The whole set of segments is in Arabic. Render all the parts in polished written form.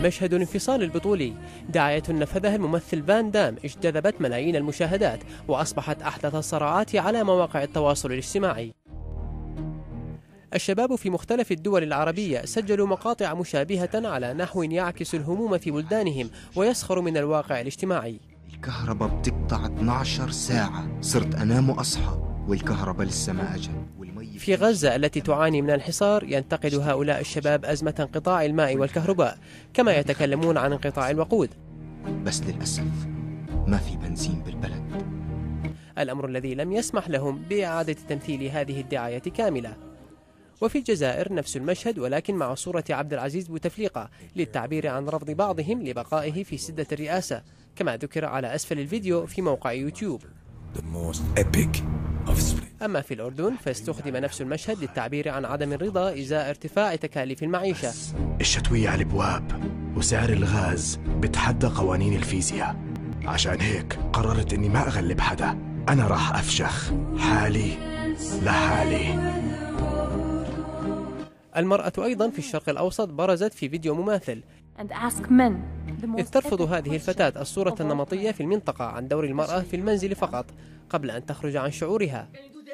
مشهد الانفصال البطولي، دعاية نفذها الممثل فان دام اجتذبت ملايين المشاهدات وأصبحت أحدث الصراعات على مواقع التواصل الاجتماعي. الشباب في مختلف الدول العربية سجلوا مقاطع مشابهة على نحو يعكس الهموم في بلدانهم ويسخر من الواقع الاجتماعي. الكهرباء بتقطع 12 ساعة، صرت أنام وأصحى والكهرباء لسه ما أجت. في غزة التي تعاني من الحصار ينتقد هؤلاء الشباب أزمة انقطاع الماء والكهرباء، كما يتكلمون عن انقطاع الوقود. بس للأسف ما في بنزين بالبلد، الأمر الذي لم يسمح لهم بإعادة تمثيل هذه الدعاية كاملة. وفي الجزائر نفس المشهد، ولكن مع صورة عبد العزيز بوتفليقة للتعبير عن رفض بعضهم لبقائه في سدة الرئاسة، كما ذكر على أسفل الفيديو في موقع يوتيوب. أما في الأردن فاستخدم نفس المشهد للتعبير عن عدم الرضا إزاء ارتفاع تكاليف المعيشة. الشتوية على الابواب وسعر الغاز بتحدى قوانين الفيزياء، عشان هيك قررت اني ما اغلب حدا، انا راح افشخ حالي لحالي. المرأة أيضا في الشرق الأوسط برزت في فيديو مماثل، إذ ترفض هذه الفتاة الصورة النمطية في المنطقة عن دور المرأة في المنزل فقط قبل أن تخرج عن شعورها.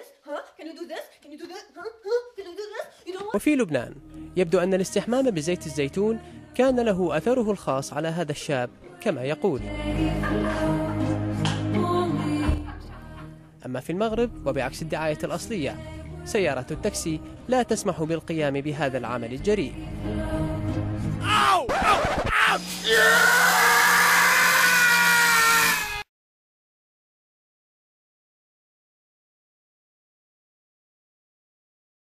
وفي لبنان يبدو أن الاستحمام بزيت الزيتون كان له أثره الخاص على هذا الشاب كما يقول. أما في المغرب وبعكس الدعاية الأصلية، سيارة التاكسي لا تسمح بالقيام بهذا العمل الجريء.